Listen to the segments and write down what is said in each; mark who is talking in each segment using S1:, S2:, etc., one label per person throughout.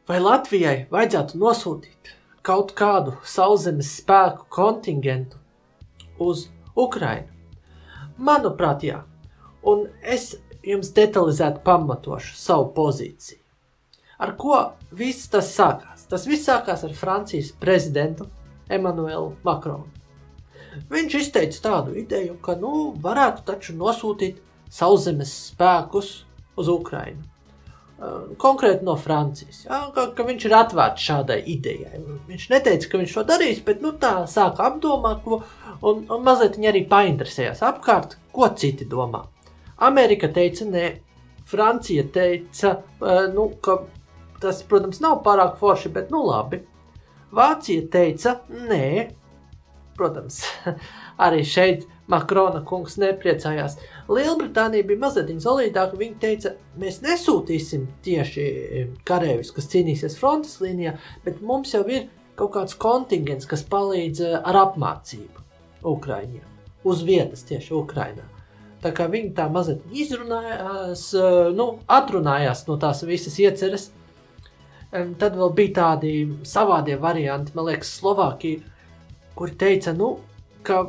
S1: vai Latvijai vajadzētu nosūtīt kaut kādu sauszemes spēku kontingentu uz Ukrainu? Manuprāt, jā. Un es jums detalizēti pamatošu savu pozīciju. Ar ko viss tas sākās? Tas viss sākās ar Francijas prezidentu Emmanuelu Macronu. Viņš izteica tādu ideju, ka, varētu taču nosūtīt sauszemes spēkus uz Ukrainu. Konkrēti no Francijas. Ja? Ka viņš ir atvērts šādai idejai. Viņš neteica, ka viņš to darīs, bet tā sāka apdomāt, un mazliet viņa arī painteresējās apkārt, ko citi domā. Amerika teica nē, Francija teica, ka tas, protams, nav pārāk forši, bet labi. Vācija teica nē, protams, arī šeit Makrona kungs nepriecājās. Lielbritānija bija mazliet solīdāka, viņa teica, mēs nesūtīsim tieši kareivis, kas cīnīsies frontes līnijā, bet mums jau ir kaut kāds kontingents, kas palīdz ar apmācību Ukraiņiem, uz vietas tieši Ukrainā. Tā kā viņi tā mazliet izrunājās, atrunājās no tās visas ieceres. Tad vēl bija tādi savādie varianti, man liekas, Slovākija, kuri teica, ka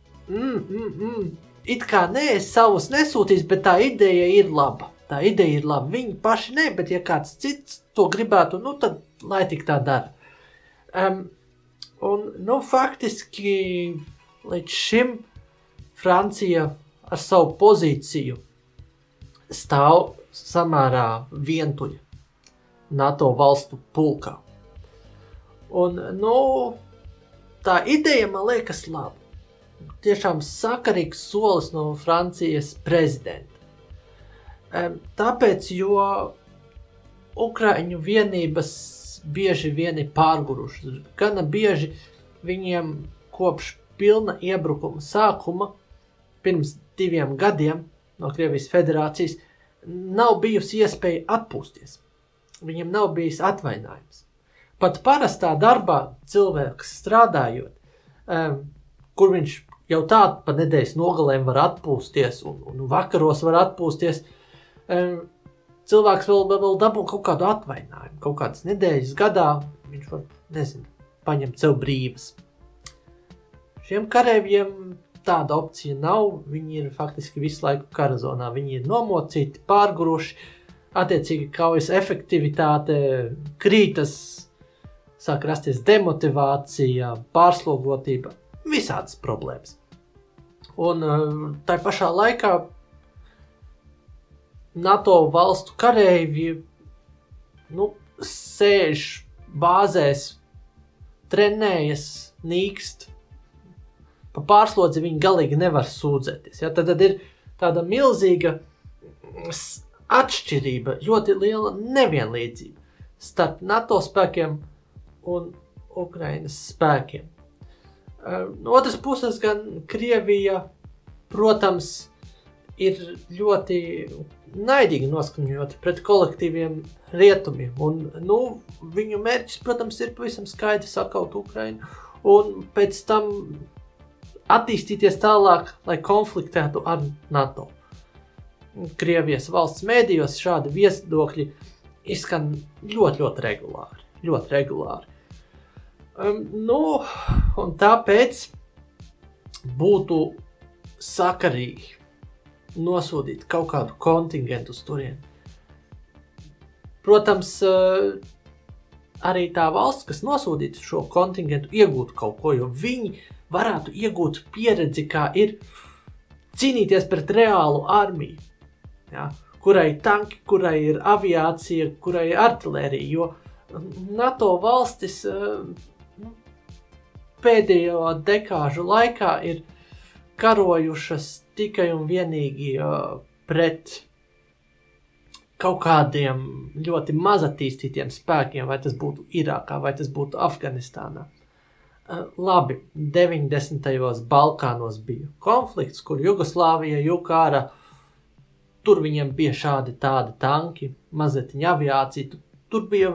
S1: it kā es savus nesūtīs, bet tā ideja ir laba. Tā ideja ir laba. Viņi paši ne, bet ja kāds cits to gribētu, tad lai tik tā dara. Faktiski līdz šim Francija ar savu pozīciju stāv samērā vientuļa NATO valstu pulkā. Un, tā ideja man liekas laba. Tiešām sakarīgs solis no Francijas prezidenta. Tāpēc, jo Ukraiņu vienības bieži vien ir pārgurušas. Gana bieži viņiem kopš pilna iebrukuma sākuma, pirms 2 gadiem no Krievijas federācijas, nav bijusi iespēja atpūsties. Viņiem nav bijis atvainājums. Pat parastā darbā cilvēks strādājot, kur viņš jau tādu pa nedēļas nogalēm var atpūsties un vakaros var atpūsties, cilvēks vēl dabū kaut kādu atvainājumu, kaut kādas nedēļas gadā, viņš var, paņemt sev brīvas. Šiem kareiviem tāda opcija nav, viņi ir faktiski visu laiku karazonā, viņi ir nomocīti, pārguruši, attiecīgi kaujas efektivitāte krītas, sāk rasties demotivācija, pārslogotība, visādas problēmas. Un tai pašā laikā NATO valstu kareivji sēž bāzēs, trenējas, nīkst. Pa pārslodzi viņi galīgi nevar sūdzēties. Ja? Tad ir tāda milzīga atšķirība, ļoti liela nevienlīdzība starp NATO spēkiem un Ukrainas spēkiem. No otras puses gan Krievija, protams, ir ļoti naidīgi noskaņota pret kolektīviem rietumiem. Un, viņu mērķis, protams, ir pavisam skaidri sakaut Ukrainu un pēc tam attīstīties tālāk, lai konfliktētu ar NATO. Krievijas valsts mēdījos šādi viedokļi izskan ļoti regulāri. Ļoti regulāri. Un tāpēc būtu sakarīgi nosūtīt kaut kādu kontingentu uz turieni. Protams, arī tā valsts, kas nosūtītu šo kontingentu, iegūtu kaut ko, jo viņi varētu iegūt pieredzi, kā ir cīnīties pret reālu armiju, ja, kurai ir tanki, kurai ir aviācija, kurai ir artilērija, jo NATO valstis pēdējo dekāžu laikā ir karojušas tikai un vienīgi pret kaut kādiem ļoti mazatīstītiem spēkiem, vai tas būtu Irākā, vai tas būtu Afganistānā. Labi, 90. Balkānos bija konflikts, kur Jugoslāvija juka ārā. Tur viņiem bija šādi tādi tanki, mazlietiņa aviācija. Tur bija,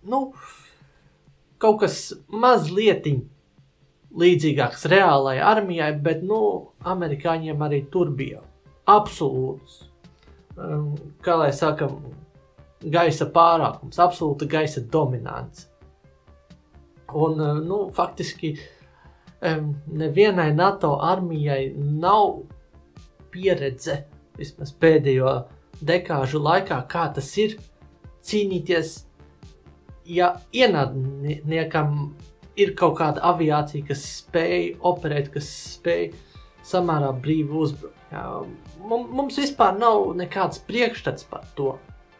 S1: kaut kas mazlietiņ līdzīgāks reālai armijai, bet, amerikāņiem arī tur bija absolūts, kā lai saka, gaisa pārākums, absolūta gaisa dominants. Un, faktiski nevienai NATO armijai nav pieredze, vismaz pēdējo dekāžu laikā, kā tas ir cīnīties, ja ienaidniekam ir kaut kāda aviācija, kas spēj operēt, kas spēj samērā brīvi uzbrukt. Jā, mums vispār nav nekāds priekšstats par to.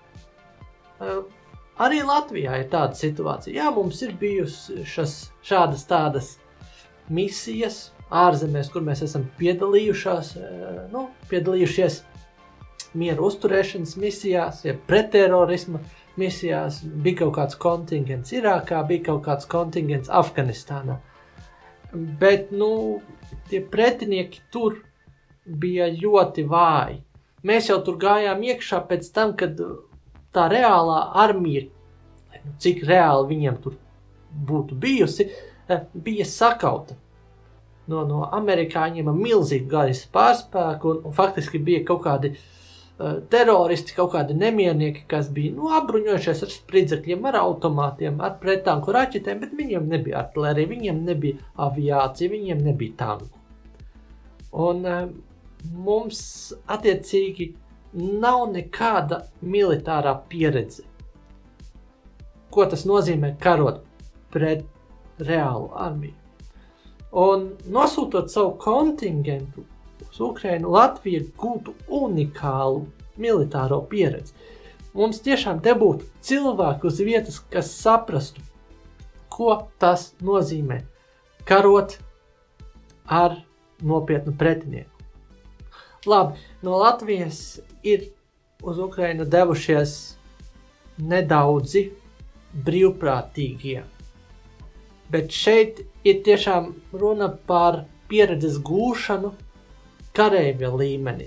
S1: Arī Latvijā ir tāda situācija. Jā, mums ir bijušas šādas tādas misijas ārzemēs, kur mēs esam piedalījušies mieru uzturēšanas misijās, ja pretterorisma misijās, bija kaut kāds kontingents Irākā, bija kaut kāds kontingents Afganistānā. Bet, tie pretinieki tur bija ļoti vāji. Mēs jau tur gājām iekšā pēc tam, kad tā reālā armija, cik reāli viņiem tur būtu bijusi, bija sakauta no amerikāņiem ar milzīgu gaisa pārspēku un faktiski bija kaut kādi teroristi, kaut kādi nemiernieki, kas bija apbruņojušies ar spridzekļiem, ar automātiem, ar prettanku raķetēm, bet viņiem nebija artilērija, viņiem nebija aviācija, viņiem nebija tanku. Un mums attiecīgi nav nekāda militārā pieredze. Ko tas nozīmē karot pret reālu armiju? Un nosūtot savu kontingentu uz Ukrainu, Latvija gūtu unikālu militāro pieredzi. Mums tiešām te būtu cilvēki uz vietas, kas saprastu, ko tas nozīmē karot ar nopietnu pretinieku. Labi, no Latvijas ir uz Ukrainu devušies nedaudzi brīvprātīgie. Bet šeit ir tiešām runa par pieredzes gūšanu kareivja līmenī.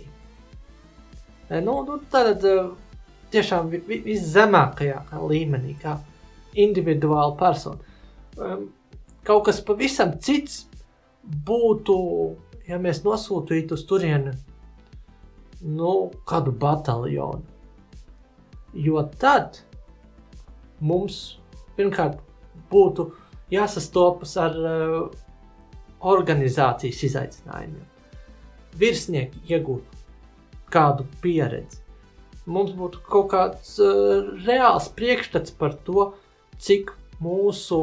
S1: Tad tiešām viszemākajā līmenī, kā individuāla persona. Kaut kas pavisam cits būtu, ja mēs nosūtītu uz turieni kādu bataljonu. Jo tad mums pirmkārt būtu jāsastopas ar organizācijas izaicinājumiem. Virsnieki iegūtu kādu pieredzi. Mums būtu kaut kāds reāls priekšstats par to, cik mūsu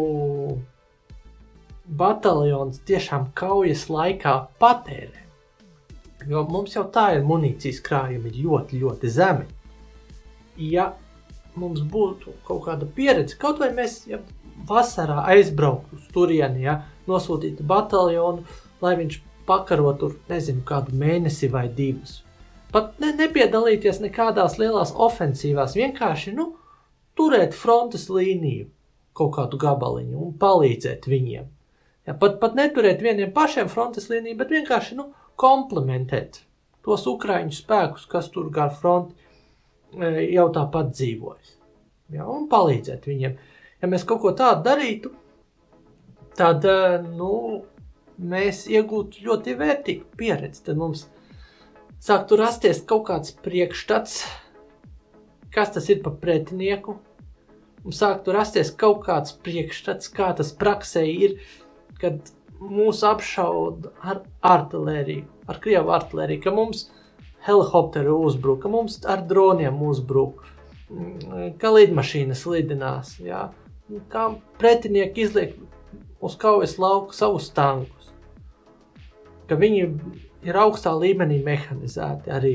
S1: bataljons tiešām kaujas laikā patērē. Jo mums jau tā ir munīcijas krājumi ļoti, ļoti zemi. Ja mums būtu kaut kāda pieredze, kaut vai mēs vasarā aizbrauktu uz turieni, nosūtītu bataljonu, lai viņš pakaro tur, kādu mēnesi vai divus. Pat nepiedalīties nekādās lielās ofensīvās, vienkārši, turēt frontes līniju, kaut kādu gabaliņu un palīdzēt viņiem. Pat neturēt vieniem pašiem frontes līniju, bet vienkārši, komplementēt tos ukraiņu spēkus, kas tur gar fronti jau tāpat dzīvojas. Un palīdzēt viņiem. Ja mēs kaut ko tādu darītu, tad, mēs iegūtu ļoti vērtīgu pieredzi. Tad mums sāktu rasties kaut kāds priekšstats, kas tas ir par pretinieku. Mums sāktu rasties kaut kāds priekšstats, kā tas praksē ir, kad mūs apšauda ar artilēriju, ar krievu artilēriju, ka mums helikopteri uzbruk, ka mums ar droniem uzbruk, ka lidmašīnas lidinās, kā pretinieki izliek uz kaujas lauku savus tankus, ka viņi ir augstā līmenī mehanizēti arī.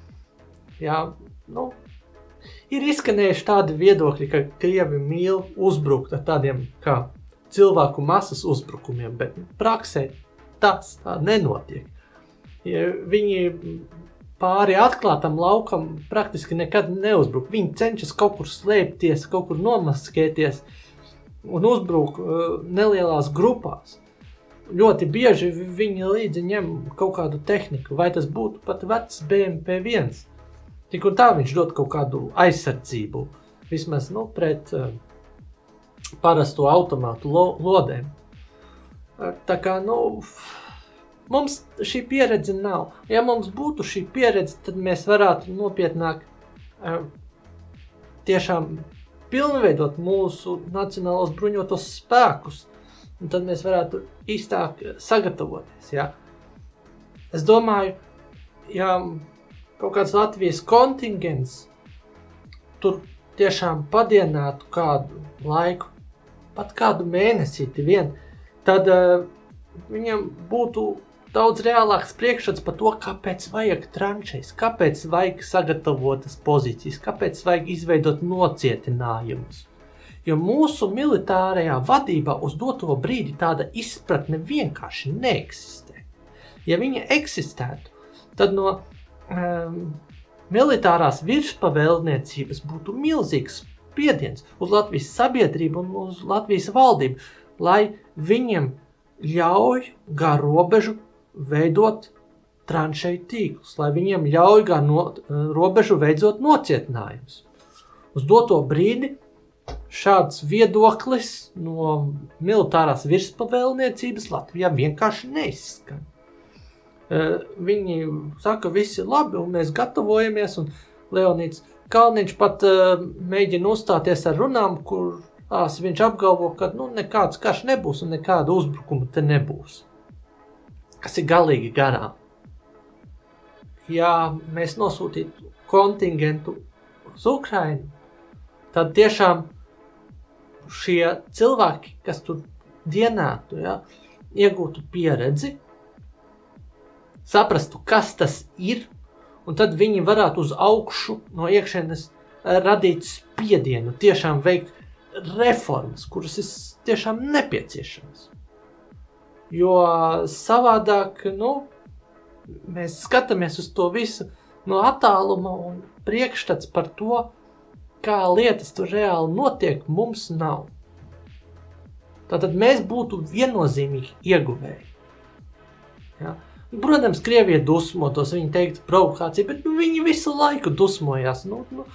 S1: Ir izskanējuši tādi viedokļi, ka krievi mīl uzbrukt ar tādiem kā cilvēku masas uzbrukumiem, bet praksē tas tā nenotiek. Viņi pāri atklātam laukam praktiski nekad neuzbruk. Viņi cenšas kaut kur slēpties, kaut kur nomaskēties un uzbruk nelielās grupās. Ļoti bieži viņi līdzi ņem kaut kādu tehniku, vai tas būtu pat vecs BMP-1. Tik un tā viņš dod kaut kādu aizsardzību, vismaz pret parasto automātu lodēm. Tā kā, mums šī pieredze nav. Ja mums būtu šī pieredze, tad mēs varētu nopietnāk tiešām pilnveidot mūsu nacionālos bruņotos spēkus, un tad mēs varētu īstāk sagatavoties, ja. Es domāju, ja kaut kāds Latvijas kontingents tur tiešām padienātu kādu laiku, pat kādu mēnesīti vien, tad viņam būtu daudz reālāks priekšstats par to, kāpēc vajag tranšejas, kāpēc vajag sagatavotas pozīcijas, kāpēc vajag izveidot nocietinājumus. Jo mūsu militārajā vadībā uz doto brīdi tāda izpratne vienkārši neeksistē. Ja viņa eksistētu, tad no militārās virspavēlniecības būtu milzīgs spiediens uz Latvijas sabiedrību un uz Latvijas valdību, lai viņiem ļauj gar robežu veidot tranšeju tīklus, lai viņiem ļauj gar robežu veidot nocietinājumus. Uz doto brīdi šāds viedoklis no militārās virspavēlniecības Latvijā vienkārši neizskan. Viņi saka, visi labi, un mēs gatavojamies, un Leonīds Kalniņš pat mēģina uzstāties ar runām, kurās viņš apgalvo, ka nekāds karš nebūs un nekāda uzbrukuma te nebūs. Kas ir galīgi garām. Ja mēs nosūtītu kontingentu uz Ukrainu, tad tiešām šie cilvēki, kas tur dienētu, ja, iegūtu pieredzi, saprastu, kas tas ir, un tad viņi varētu uz augšu no iekšienes radīt spiedienu, tiešām veikt reformas, kuras ir tiešām nepieciešamas. Jo savādāk, mēs skatāmies uz to visu no attāluma un priekšstats par to, kā lietas tur reāli notiek, mums nav. Tātad mēs būtu viennozīmīgi ieguvēji. Ja? Protams, Krievija dusmotos, viņi teiktu provokācija, bet viņi visu laiku dusmojās.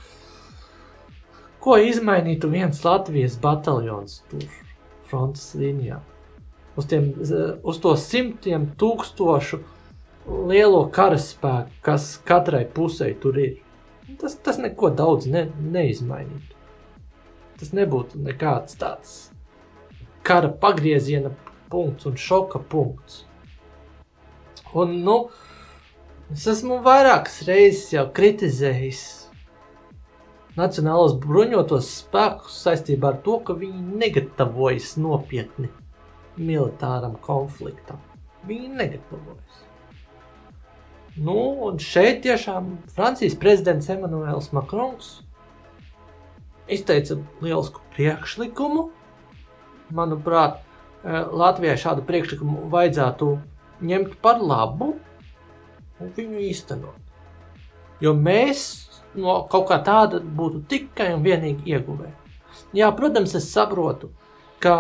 S1: Ko izmainītu viens Latvijas bataljons tur frontes līnijā? Uz to 100 000 lielo karaspēku, kas katrai pusē tur ir. Tas neko daudz neizmainītu. Tas nebūtu nekāds tāds kara pagrieziena punkts un šoka punkts. Un, es esmu vairākas reizes jau kritizējis nacionālos bruņotos spēkus saistībā ar to, ka viņi negatavojas nopietni militāram konfliktam. Viņi negatavojas. Un šeit tiešām Francijas prezidents Emmanuels Macrons izteica lielisku priekšlikumu. Manuprāt, Latvijai šādu priekšlikumu vajadzētu ņemt par labu un viņu īstenot. Jo mēs no kaut kā tāda būtu tikai un vienīgi ieguvēji. Jā, protams, es saprotu, ka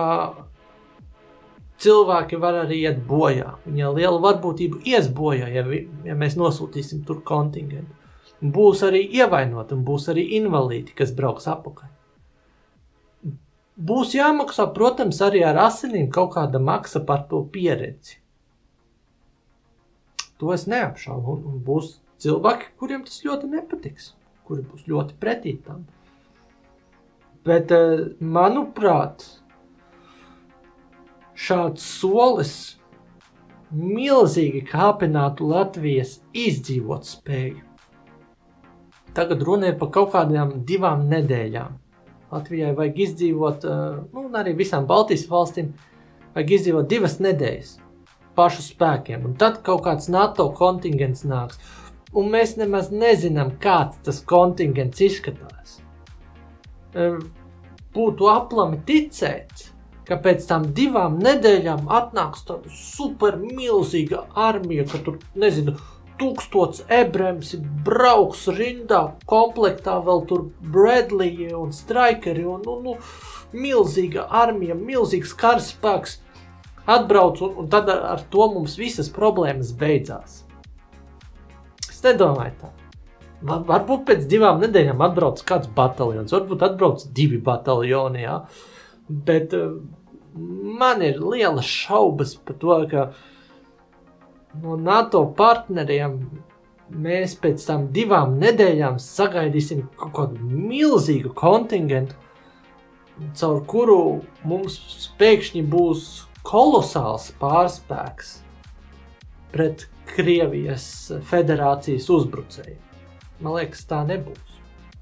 S1: cilvēki var arī iet bojā. Viņa liela varbūtība ies bojā, ja mēs nosūtīsim tur kontingentu. Būs arī ievainoti un būs arī invalīdi, kas brauks apakaļ. Būs jāmaksā, protams, arī ar asinīm kaut kāda maksa par to pieredzi. To es neapšaubu. Un būs cilvēki, kuriem tas ļoti nepatiks, kuri būs ļoti pretī tam. Bet, manuprāt, šāds solis milzīgi kāpinātu Latvijas izdzīvot spēju. Tagad runa ir par kaut kādām 2 nedēļām. Latvijai vajag izdzīvot, un arī visām Baltijas valstīm vajag izdzīvot 2 nedēļas pašu spēkiem. Un tad kaut kāds NATO kontingents nāks. Un mēs nemaz nezinām, kāds tas kontingents izskatās. Būtu aplami ticēt, ka pēc tam 2 nedēļām atnāks tāda super milzīga armija, ka tur, 1000 Abrams brauks rindā, komplektā vēl tur Bradley un Strikeri un milzīga armija, milzīgs karaspēks atbrauc un tad ar to mums visas problēmas beidzās. Es nedomāju tā. Varbūt pēc 2 nedēļām atbrauc kāds bataljons, varbūt atbrauc 2 bataljoni, jā. Bet man ir lielas šaubas par to, ka no NATO partneriem mēs pēc tam 2 nedēļām sagaidīsim kaut kādu milzīgu kontingentu, caur kuru mums pēkšņi būs kolosāls pārspēks pret Krievijas federācijas uzbrucēju. Man liekas, tā nebūs.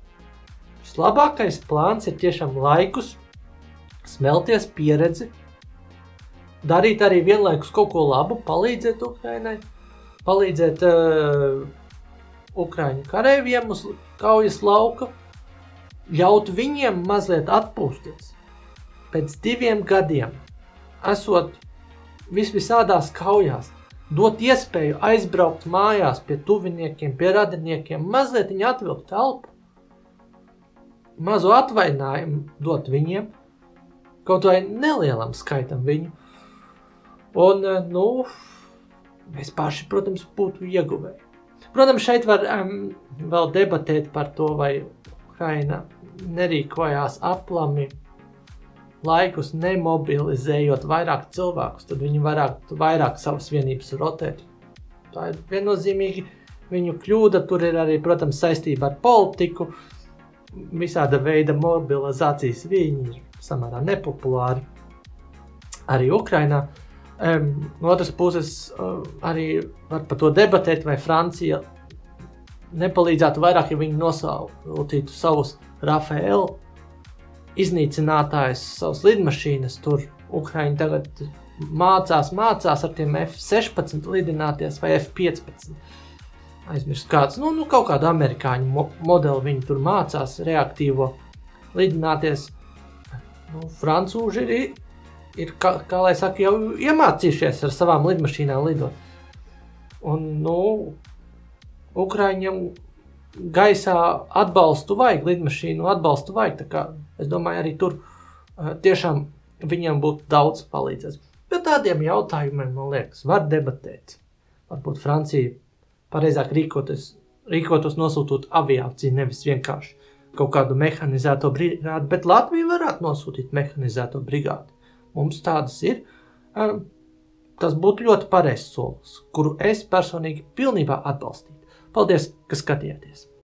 S1: Vislabākais plāns ir tiešām laikus, smelties pieredzi, darīt arī vienlaikus kaut ko labu, palīdzēt Ukrainai, palīdzēt Ukraiņu kareiviem uz kaujas lauka, ļaut viņiem mazliet atpūsties. Pēc 2 gadiem, esot visādās kaujās, dot iespēju aizbraukt mājās pie tuviniekiem, pie radiniekiem, mazliet viņi atvilkt elpu, mazu atvainājumu dot viņiem, kaut vai nelielam skaitam viņu. Un, mēs paši, protams, būtu ieguvēji. Protams, šeit var vēl debatēt par to, vai Ukraina nerīkojās aplami, laikus nemobilizējot vairāk cilvēkus, tad viņi vairāk savas vienības rotēt. Tā ir viennozīmīgi viņu kļūda, tur ir arī, protams, saistība ar politiku, visāda veida mobilizācijas viņi ir samērā nepopulāri arī Ukrainā. No otras puses arī var par to debatēt, vai Francija nepalīdzētu vairāk, ja viņi nosautītu savus Rafael iznīcinātājus, savas lidmašīnas tur. Ukraiņi tagad mācās ar tiem F-16 lidināties vai F-15. Aizmirst kāds, kaut kādu amerikāņu modeli viņi tur mācās reaktīvo lidināties. Francūži ir kā lai saka, jau iemācījušies ar savām lidmašīnām lidot. Un, Ukraiņiem gaisā atbalstu vajag, lidmašīnu atbalstu vajag, tā kā es domāju arī tur tiešām viņiem būtu daudz palīdzēs. Bet tādiem jautājumiem, man liekas, var debatēt. Varbūt Francija pareizāk rīkotos nosūtot aviāciju, nevis vienkārši kaut kādu mehanizēto brigādu, bet Latvija varētu nosūtīt mehanizēto brigādu. Mums tādas ir. Tas būtu ļoti pareizs solis, kuru es personīgi pilnībā atbalstītu. Paldies, ka skatījāties!